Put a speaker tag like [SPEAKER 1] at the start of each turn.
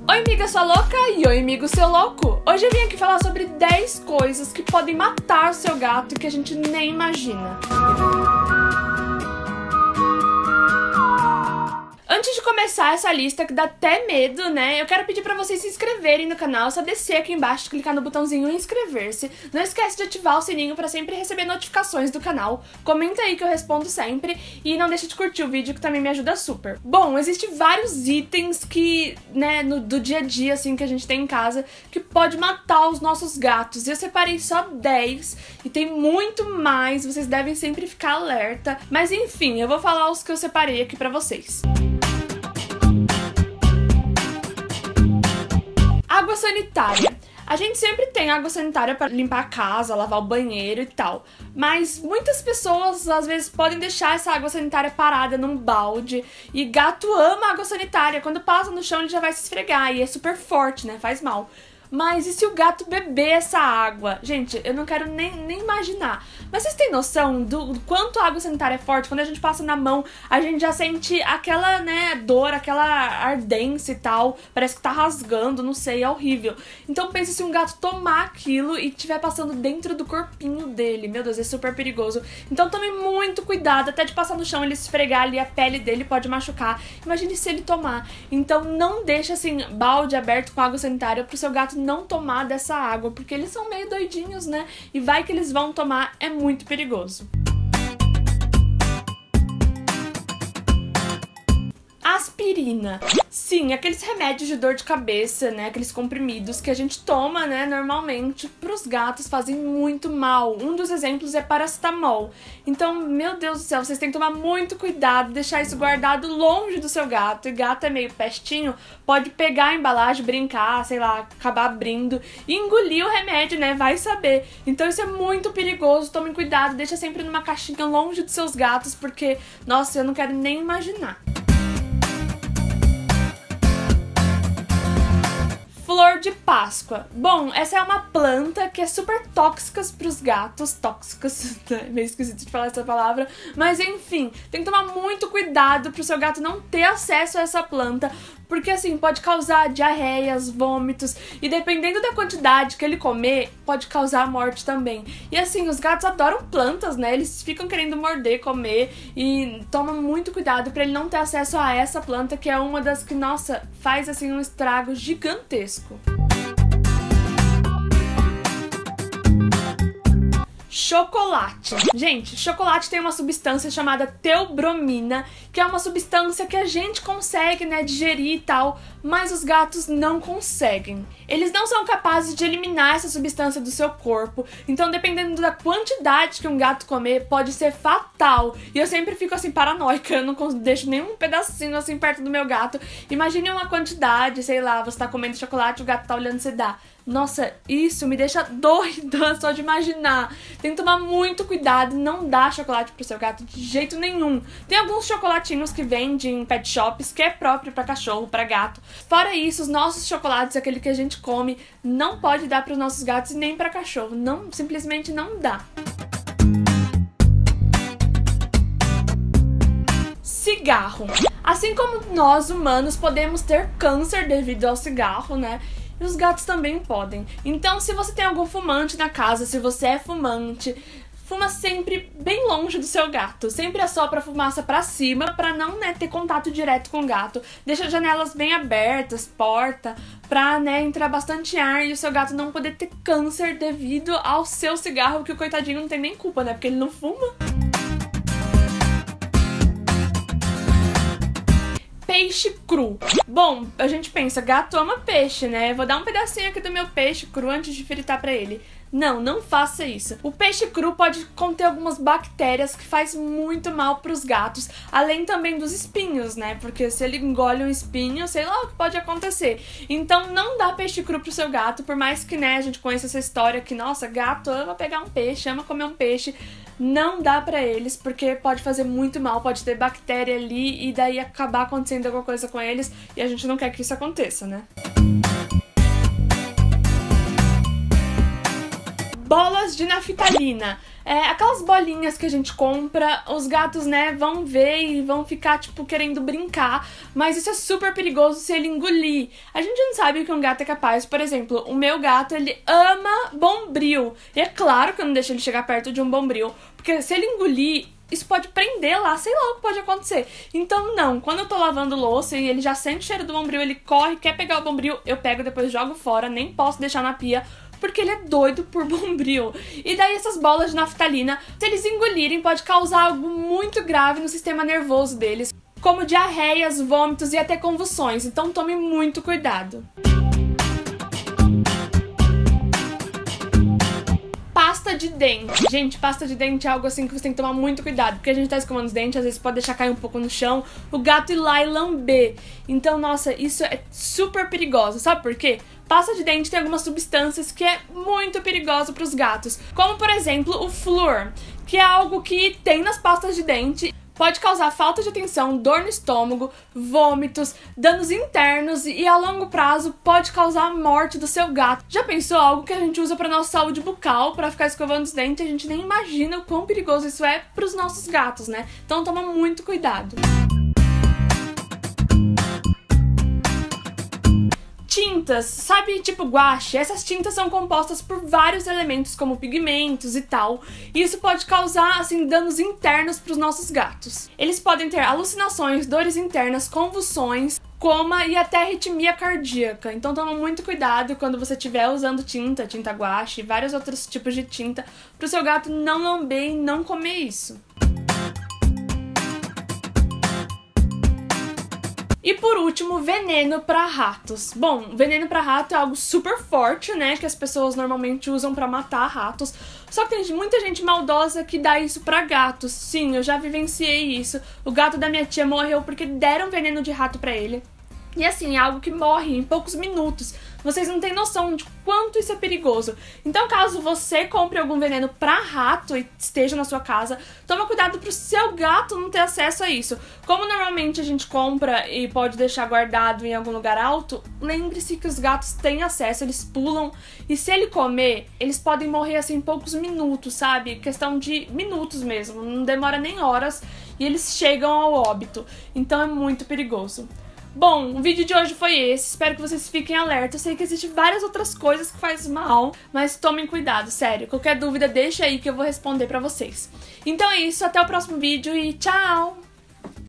[SPEAKER 1] Oi amiga sua louca e oi amigo seu louco! Hoje eu vim aqui falar sobre 10 coisas que podem matar o seu gato e que a gente nem imagina. Antes de começar essa lista, que dá até medo, né? Eu quero pedir pra vocês se inscreverem no canal, só descer aqui embaixo, clicar no botãozinho inscrever-se. Não esquece de ativar o sininho pra sempre receber notificações do canal. Comenta aí que eu respondo sempre e não deixa de curtir o vídeo que também me ajuda super. Bom, existem vários itens que, né, do dia a dia, assim, que a gente tem em casa, que pode matar os nossos gatos. Eu separei só 10 e tem muito mais, vocês devem sempre ficar alerta. Mas enfim, eu vou falar os que eu separei aqui pra vocês. Água sanitária. A gente sempre tem água sanitária para limpar a casa, lavar o banheiro e tal. Mas muitas pessoas, às vezes, podem deixar essa água sanitária parada num balde. E gato ama água sanitária. Quando passa no chão, ele já vai se esfregar. E é super forte, né? Faz mal. Mas e se o gato beber essa água? Gente, eu não quero nem imaginar. Mas vocês têm noção do quanto a água sanitária é forte? Quando a gente passa na mão, a gente já sente aquela, né, dor, aquela ardência e tal. Parece que tá rasgando, não sei, é horrível. Então pensa se um gato tomar aquilo e estiver passando dentro do corpinho dele. Meu Deus, é super perigoso. Então tome muito cuidado, até de passar no chão, ele esfregar ali, a pele dele pode machucar. Imagine se ele tomar. Então não deixa, assim, balde aberto com água sanitária pro seu gato não tomar dessa água, porque eles são meio doidinhos, né? E vai que eles vão tomar, é muito perigoso. Aspirina. Sim, aqueles remédios de dor de cabeça, né, aqueles comprimidos que a gente toma, né, normalmente, pros gatos fazem muito mal. Um dos exemplos é paracetamol. Então, meu Deus do céu, vocês têm que tomar muito cuidado, deixar isso guardado longe do seu gato. E gato é meio pestinho, pode pegar a embalagem, brincar, sei lá, acabar abrindo e engolir o remédio, né, vai saber. Então isso é muito perigoso, tomem cuidado, deixa sempre numa caixinha longe dos seus gatos, porque, nossa, eu não quero nem imaginar. Flor de Páscoa. Bom, essa é uma planta que é super tóxica para os gatos. Tóxicas, é meio esquisito de falar essa palavra. Mas enfim, tem que tomar muito cuidado para o seu gato não ter acesso a essa planta. Porque assim, pode causar diarreias, vômitos. E dependendo da quantidade que ele comer, pode causar morte também. E assim, os gatos adoram plantas, né? Eles ficam querendo morder, comer. E toma muito cuidado para ele não ter acesso a essa planta, que é uma das que, nossa, faz assim um estrago gigantesco. Chocolate. Gente, chocolate tem uma substância chamada teobromina, que é uma substância que a gente consegue, né, digerir e tal, mas os gatos não conseguem. Eles não são capazes de eliminar essa substância do seu corpo, então dependendo da quantidade que um gato comer, pode ser fatal. E eu sempre fico assim paranoica, eu não deixo nenhum pedacinho assim perto do meu gato. Imagine uma quantidade, sei lá, você tá comendo chocolate, o gato tá olhando e você dá. Nossa, isso me deixa doida só de imaginar. Tem que tomar muito cuidado, não dá chocolate pro seu gato de jeito nenhum. Tem alguns chocolatinhos que vendem em pet shops que é próprio pra cachorro, pra gato. Fora isso, os nossos chocolates, aquele que a gente come, não pode dar pros nossos gatos e nem pra cachorro. Não, simplesmente não dá. Cigarro. Assim como nós humanos podemos ter câncer devido ao cigarro, né? E os gatos também podem. Então, se você tem algum fumante na casa, se você é fumante, fuma sempre bem longe do seu gato. Sempre assopra a fumaça pra cima, pra não, né, ter contato direto com o gato. Deixa as janelas bem abertas, porta, pra, né, entrar bastante ar e o seu gato não poder ter câncer devido ao seu cigarro, que o coitadinho não tem nem culpa, né, porque ele não fuma. Peixe cru. Bom, a gente pensa, gato ama peixe, né? Vou dar um pedacinho aqui do meu peixe cru antes de fritar pra ele. Não, não faça isso. O peixe cru pode conter algumas bactérias que faz muito mal pros gatos, além também dos espinhos, né? Porque se ele engole um espinho, sei lá o que pode acontecer. Então não dá peixe cru pro seu gato, por mais que, né, a gente conheça essa história que, nossa, gato ama pegar um peixe, ama comer um peixe. Não dá pra eles, porque pode fazer muito mal, pode ter bactéria ali e daí acabar acontecendo alguma coisa com eles e a gente não quer que isso aconteça, né? Bolas de naftalina. Aquelas bolinhas que a gente compra, os gatos, né, vão ver e vão ficar, tipo, querendo brincar, mas isso é super perigoso se ele engolir. A gente não sabe o que um gato é capaz. Por exemplo, o meu gato, ele ama Bombril. E é claro que eu não deixo ele chegar perto de um Bombril, porque se ele engolir, isso pode prender lá, sei lá o que pode acontecer. Então não, quando eu tô lavando louça e ele já sente o cheiro do Bombril, ele corre, quer pegar o Bombril, eu pego, depois jogo fora, nem posso deixar na pia, porque ele é doido por Bombril. E daí essas bolas de naftalina, se eles engolirem, pode causar algo muito grave no sistema nervoso deles, como diarreias, vômitos e até convulsões. Então tome muito cuidado. Pasta de dente. Gente, pasta de dente é algo assim que você tem que tomar muito cuidado, porque a gente tá escovando os dentes, às vezes pode deixar cair um pouco no chão, o gato ir lá e lamber. Então, nossa, isso é super perigoso. Sabe por quê? Pasta de dente tem algumas substâncias que é muito perigoso para os gatos, como por exemplo o flúor, que é algo que tem nas pastas de dente. Pode causar falta de atenção, dor no estômago, vômitos, danos internos e a longo prazo pode causar a morte do seu gato. Já pensou algo que a gente usa para nossa saúde bucal, para ficar escovando os dentes? A gente nem imagina o quão perigoso isso é para os nossos gatos, né? Então toma muito cuidado. Tintas, sabe, tipo guache? Essas tintas são compostas por vários elementos como pigmentos e tal, e isso pode causar, assim, danos internos para os nossos gatos. Eles podem ter alucinações, dores internas, convulsões, coma e até arritmia cardíaca. Então toma muito cuidado quando você estiver usando tinta guache e vários outros tipos de tinta, para o seu gato não lamber e não comer isso. E por último, veneno para ratos. Bom, veneno para rato é algo super forte, né, que as pessoas normalmente usam para matar ratos. Só que tem muita gente maldosa que dá isso para gatos. Sim, eu já vivenciei isso. O gato da minha tia morreu porque deram veneno de rato para ele. E assim, é algo que morre em poucos minutos. Vocês não têm noção de quanto isso é perigoso. Então, caso você compre algum veneno pra rato e esteja na sua casa, toma cuidado pro seu gato não ter acesso a isso. Como normalmente a gente compra e pode deixar guardado em algum lugar alto, lembre-se que os gatos têm acesso, eles pulam. E se ele comer, eles podem morrer assim em poucos minutos, sabe? Questão de minutos mesmo, não demora nem horas e eles chegam ao óbito. Então é muito perigoso. Bom, o vídeo de hoje foi esse, espero que vocês fiquem alertas. Eu sei que existem várias outras coisas que fazem mal, mas tomem cuidado, sério. Qualquer dúvida deixa aí que eu vou responder pra vocês. Então é isso, até o próximo vídeo e tchau!